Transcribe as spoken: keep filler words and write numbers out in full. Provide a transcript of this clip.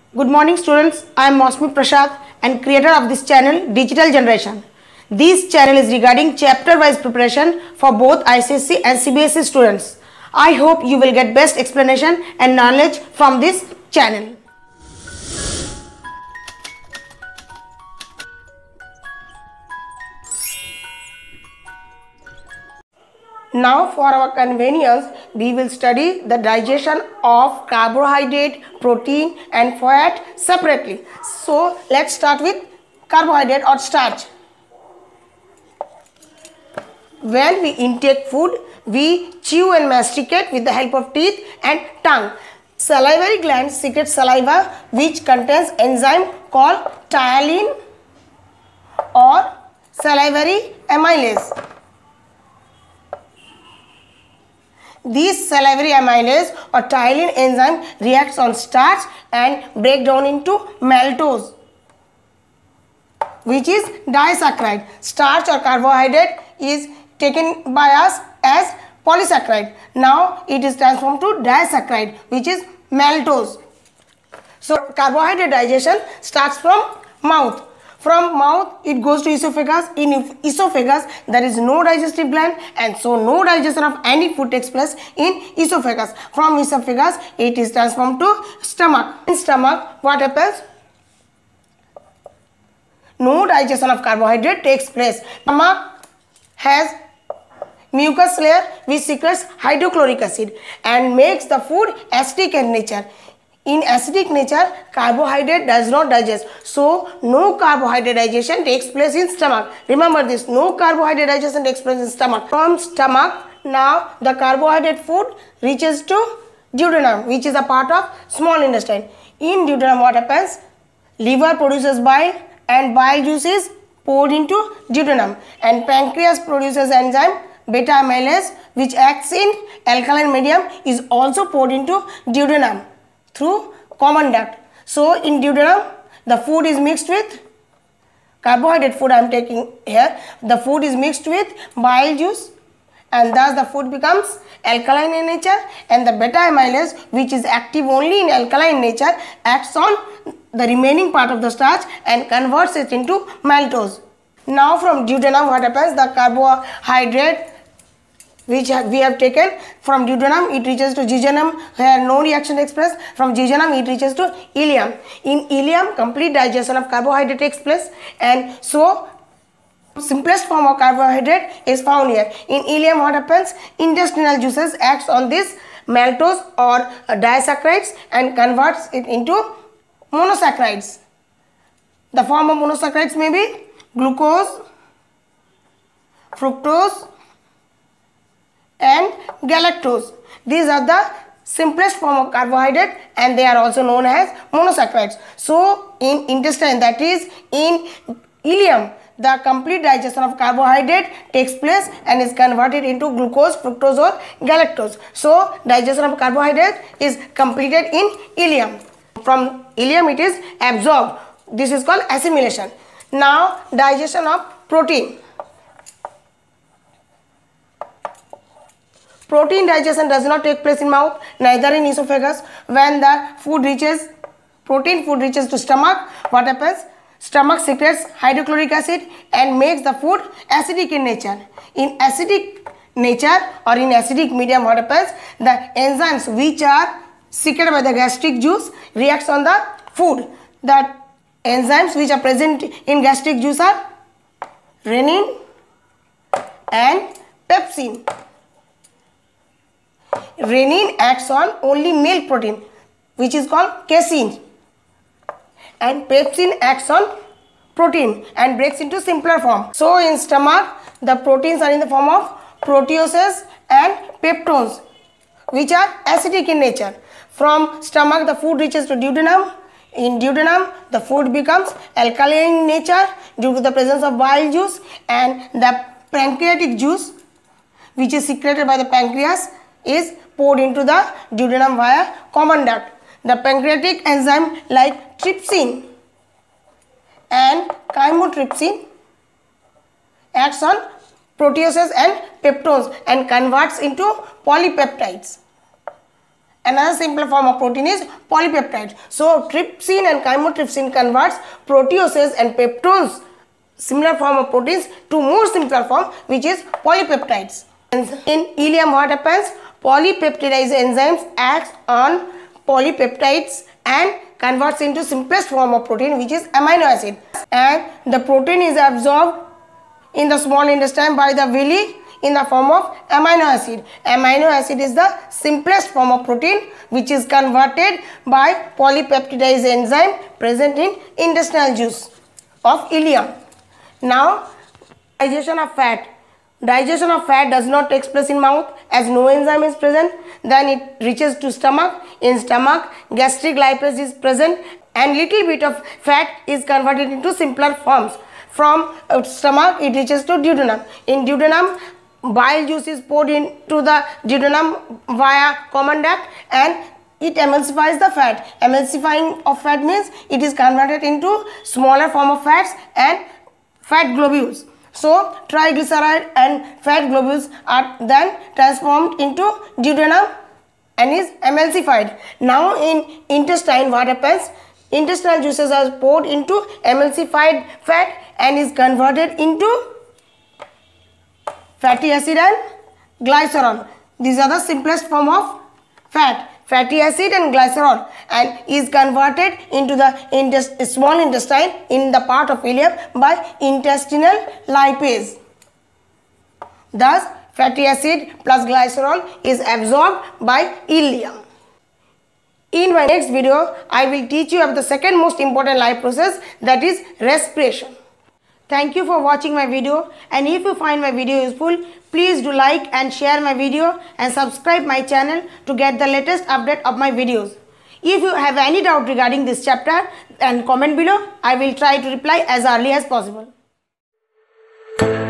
Good morning students, I am Mosmi Prasad and creator of this channel Digital Generation. This channel is regarding chapter wise preparation for both I C S E and C B S E students. I hope you will get best explanation and knowledge from this channel. Now for our convenience, we will study the digestion of carbohydrate, protein and fat separately. So let's start with carbohydrate or starch. When we intake food, we chew and masticate with the help of teeth and tongue. Salivary glands secrete saliva which contains enzyme called ptyalin or salivary amylase. This salivary amylase or ptyalin enzyme reacts on starch and break down into maltose, which is disaccharide. Starch or carbohydrate is taken by us as polysaccharide. Now it is transformed to disaccharide, which is maltose. So carbohydrate digestion starts from mouth. From mouth it goes to esophagus. In esophagus there is no digestive gland and so no digestion of any food takes place in esophagus. From esophagus it is transformed to stomach. In stomach what happens? No digestion of carbohydrate takes place. Stomach has mucus layer which secretes hydrochloric acid and makes the food acidic in nature. In acidic nature, carbohydrate does not digest. So, no carbohydrate digestion takes place in stomach. Remember this, no carbohydrate digestion takes place in stomach. From stomach, now the carbohydrate food reaches to duodenum, which is a part of small intestine. In duodenum, what happens? Liver produces bile and bile juice is poured into duodenum. And pancreas produces enzyme beta amylase, which acts in alkaline medium, is also poured into duodenum through common duct. So in duodenum the food is mixed with carbohydrate food I am taking here. The food is mixed with bile juice and thus the food becomes alkaline in nature, and the beta amylase, which is active only in alkaline nature, acts on the remaining part of the starch and converts it into maltose. Now from duodenum what happens? The carbohydrate which we have taken from duodenum, it reaches to jejunum where no reaction takes place. From jejunum it reaches to ileum. In ileum complete digestion of carbohydrate takes place, and so simplest form of carbohydrate is found here. In ileum what happens? Intestinal juices acts on this maltose or disaccharides and converts it into monosaccharides. The form of monosaccharides may be glucose, fructose and galactose. These are the simplest form of carbohydrate and they are also known as monosaccharides. So in intestine, that is in ileum, the complete digestion of carbohydrate takes place and is converted into glucose, fructose or galactose. So digestion of carbohydrate is completed in ileum. From ileum it is absorbed. This is called assimilation. Now digestion of protein. Protein digestion does not take place in mouth, neither in esophagus. When the food reaches, protein food reaches to stomach, what happens? Stomach secretes hydrochloric acid and makes the food acidic in nature. In acidic nature or in acidic medium, what happens? The enzymes which are secreted by the gastric juice reacts on the food. The enzymes which are present in gastric juice are renin and pepsin. Renin acts on only milk protein, which is called casein, and pepsin acts on protein and breaks into simpler form. So in stomach the proteins are in the form of proteases and peptones, which are acidic in nature. From stomach the food reaches to duodenum. In duodenum the food becomes alkaline in nature due to the presence of bile juice, and the pancreatic juice, which is secreted by the pancreas, is poured into the duodenum via common duct. The pancreatic enzyme like trypsin and chymotrypsin acts on proteases and peptones and converts into polypeptides. Another simpler form of protein is polypeptide. So trypsin and chymotrypsin converts proteases and peptones, similar form of proteins, to more simpler form, which is polypeptides. In ileum, what happens? Polypeptidase enzymes acts on polypeptides and converts into simplest form of protein, which is amino acid, and the protein is absorbed in the small intestine by the villi in the form of amino acid. Amino acid is the simplest form of protein, which is converted by polypeptidase enzyme present in intestinal juice of ileum. Now, digestion of fat. Digestion of fat does not take place in mouth as no enzyme is present. Then it reaches to stomach. In stomach, gastric lipase is present and little bit of fat is converted into simpler forms. From uh, stomach, it reaches to duodenum. In duodenum, bile juice is poured into the duodenum via common duct and it emulsifies the fat. Emulsifying of fat means it is converted into smaller form of fats and fat globules. So triglyceride and fat globules are then transformed into duodenum and is emulsified. Now in intestine, what happens? Intestinal juices are poured into emulsified fat and is converted into fatty acid and glycerol. These are the simplest form of fat, fatty acid and glycerol, and is converted into the intest small intestine in the part of ileum by intestinal lipase. Thus, fatty acid plus glycerol is absorbed by ileum. In my next video, I will teach you about the second most important life process, that is respiration. Thank you for watching my video, and if you find my video useful, please do like and share my video and subscribe my channel to get the latest update of my videos. If you have any doubt regarding this chapter, then comment below. I will try to reply as early as possible.